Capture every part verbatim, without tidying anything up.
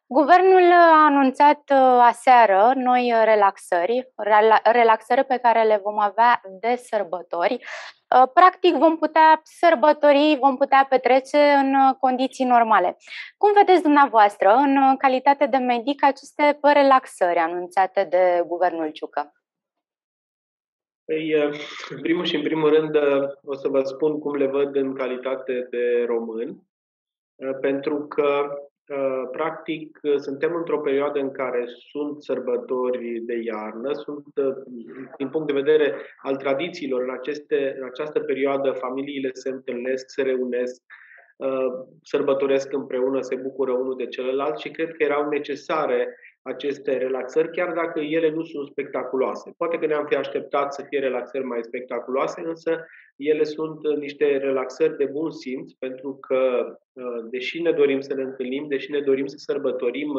Guvernul a anunțat uh, aseară noi uh, relaxări, relaxări pe care le vom avea de sărbători. Uh, Practic vom putea sărbători, vom putea petrece în uh, condiții normale. Cum vedeți dumneavoastră, în uh, calitate de medic, aceste relaxări anunțate de guvernul Ciucă? Păi, în primul și în primul rând, o să vă spun cum le văd în calitate de român, pentru că, practic, suntem într-o perioadă în care sunt sărbători de iarnă, sunt, din punct de vedere al tradițiilor, în, aceste, în această perioadă familiile se întâlnesc, se reunesc, sărbătoresc împreună, se bucură unul de celălalt și cred că erau necesare aceste relaxări, chiar dacă ele nu sunt spectaculoase. Poate că ne-am fi așteptat să fie relaxări mai spectaculoase, însă ele sunt niște relaxări de bun simț, pentru că, deși ne dorim să ne întâlnim, deși ne dorim să sărbătorim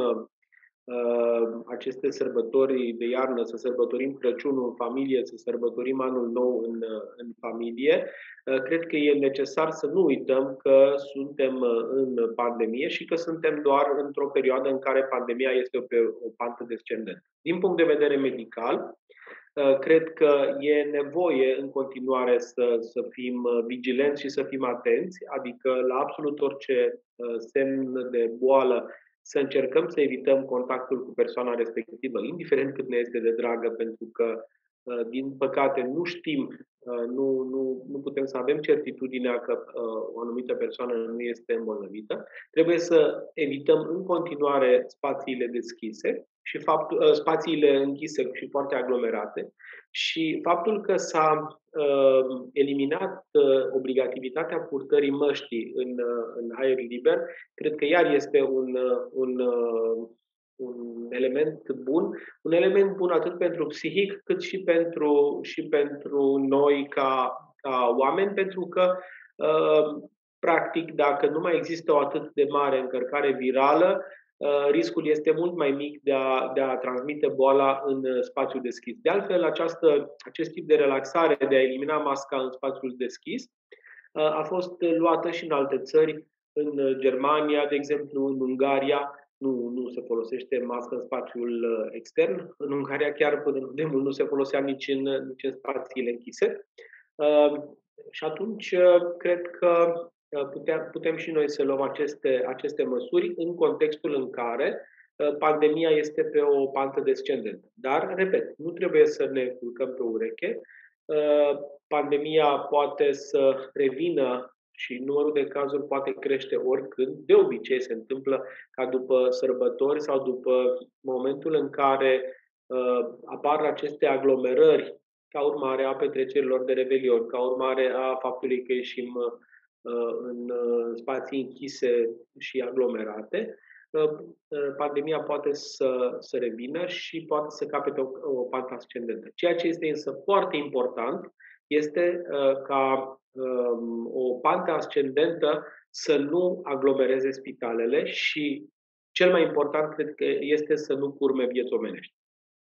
aceste sărbători de iarnă, să sărbătorim Crăciunul în familie, să sărbătorim Anul Nou în, în familie, cred că e necesar să nu uităm că suntem în pandemie și că suntem doar într-o perioadă în care pandemia este pe o pantă descendentă. Din punct de vedere medical, cred că e nevoie în continuare să, să fim vigilenți și să fim atenți, adică la absolut orice semn de boală să încercăm să evităm contactul cu persoana respectivă, indiferent cât ne este de dragă, pentru că, din păcate, nu știm, nu, nu, nu putem să avem certitudinea că o anumită persoană nu este îmbolnăvită. Trebuie să evităm în continuare spațiile deschise și faptul, spațiile închise și foarte aglomerate și faptul că s-a uh, eliminat uh, obligativitatea purtării măștii în, uh, în aer liber, cred că iar este un, uh, un, uh, un element bun, un element bun atât pentru psihic cât și pentru, și pentru noi ca, ca oameni, pentru că uh, practic dacă nu mai există o atât de mare încărcare virală, riscul este mult mai mic de a, de a transmite boala în spațiul deschis. De altfel, această, acest tip de relaxare, de a elimina masca în spațiul deschis, a fost luată și în alte țări, în Germania, de exemplu, în Ungaria, nu, nu se folosește mască în spațiul extern. În Ungaria chiar până de mult nu se folosea nici în, nici în spațiile închise. Și atunci, cred că Putem, putem și noi să luăm aceste, aceste măsuri în contextul în care pandemia este pe o pantă descendentă. Dar, repet, nu trebuie să ne culcăm pe ureche. Pandemia poate să revină și numărul de cazuri poate crește oricând. De obicei se întâmplă ca după sărbători sau după momentul în care apar aceste aglomerări ca urmare a petrecerilor de revelion, ca urmare a faptului că ieșim în spații închise și aglomerate, pandemia poate să, să revină și poate să capete o, o pantă ascendentă. Ceea ce este însă foarte important este ca o pantă ascendentă să nu aglomereze spitalele și, cel mai important, cred că este să nu curme vieți omenești.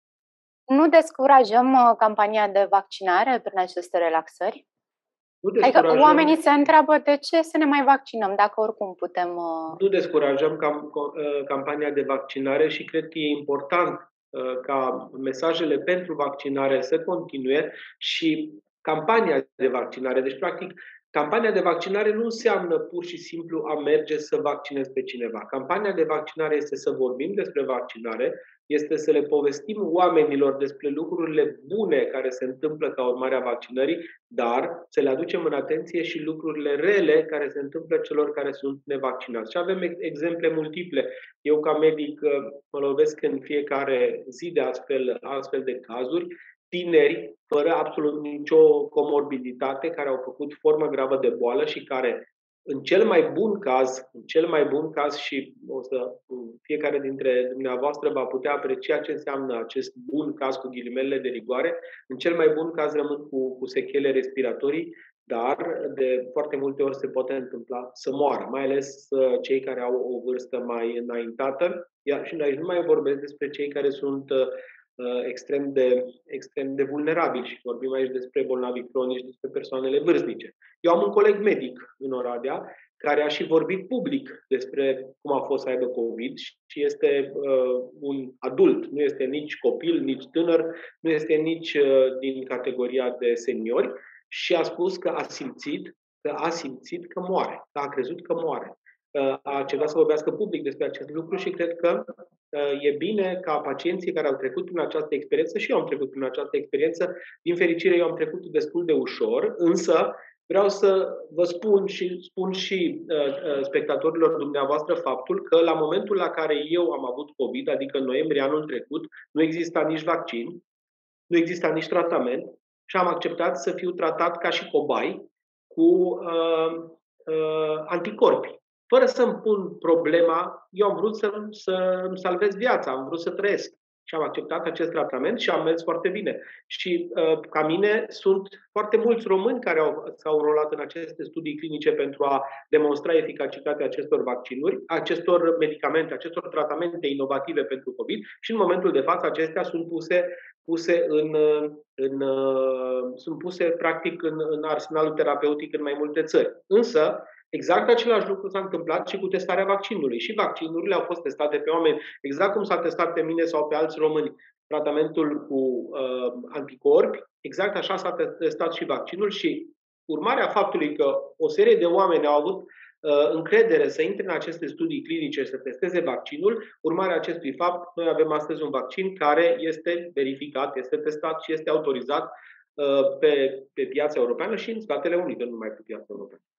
Nu descurajăm campania de vaccinare prin aceste relaxări? Adică oamenii se întreabă de ce să ne mai vaccinăm, dacă oricum putem... Uh... Nu descurajăm cam, uh, campania de vaccinare și cred că e important uh, ca mesajele pentru vaccinare să continue și campania de vaccinare. Deci, practic, campania de vaccinare nu înseamnă pur și simplu a merge să vaccinezi pe cineva. Campania de vaccinare este să vorbim despre vaccinare, este să le povestim oamenilor despre lucrurile bune care se întâmplă ca urmare a vaccinării, dar să le aducem în atenție și lucrurile rele care se întâmplă celor care sunt nevaccinați. Și avem exemple multiple. Eu, ca medic, mă lovesc în fiecare zi de astfel, astfel de cazuri, tineri fără absolut nicio comorbiditate, care au făcut formă gravă de boală și care, în cel mai bun caz, în cel mai bun caz și o să fiecare dintre dumneavoastră va putea aprecia ce înseamnă acest bun caz cu ghilimele de rigoare, în cel mai bun caz rămân cu, cu sechele respiratorii, dar de foarte multe ori se poate întâmpla să moară, mai ales uh, cei care au o vârstă mai înaintată. Iar și aici nu mai vorbesc despre cei care sunt uh, extrem de, extrem de vulnerabili și vorbim aici despre bolnavi cronici, despre persoanele vârstnice. Eu am un coleg medic în Oradea care a și vorbit public despre cum a fost să aibă COVID și este uh, un adult, nu este nici copil, nici tânăr, nu este nici uh, din categoria de seniori și a spus că a simțit că a simțit că moare, că a crezut că moare. A încercat să vorbească public despre acest lucru și cred că e bine ca pacienții care au trecut prin această experiență, și eu am trecut prin această experiență, din fericire eu am trecut destul de ușor, însă vreau să vă spun și spun și uh, spectatorilor dumneavoastră faptul că la momentul la care eu am avut COVID, adică în noiembrie anul trecut, nu exista nici vaccin, nu exista nici tratament și am acceptat să fiu tratat ca și cobai cu uh, uh, anticorpi. Fără să-mi pun problema, eu am vrut să, să îmi salvez viața, am vrut să trăiesc. Și am acceptat acest tratament și am mers foarte bine. Și uh, ca mine sunt foarte mulți români care au, s-au rolat în aceste studii clinice pentru a demonstra eficacitatea acestor vaccinuri, acestor medicamente, acestor tratamente inovative pentru COVID și în momentul de față acestea sunt puse, puse în, în, sunt puse practic în, în arsenalul terapeutic în mai multe țări. Însă, exact același lucru s-a întâmplat și cu testarea vaccinului. Și vaccinurile au fost testate pe oameni, exact cum s-a testat pe mine sau pe alți români tratamentul cu uh, anticorpi, exact așa s-a testat și vaccinul și urmarea faptului că o serie de oameni au avut uh, încredere să intre în aceste studii clinice și să testeze vaccinul, urmarea acestui fapt, noi avem astăzi un vaccin care este verificat, este testat și este autorizat uh, pe, pe piața europeană și în Statele Unite, nu numai pe piața europeană.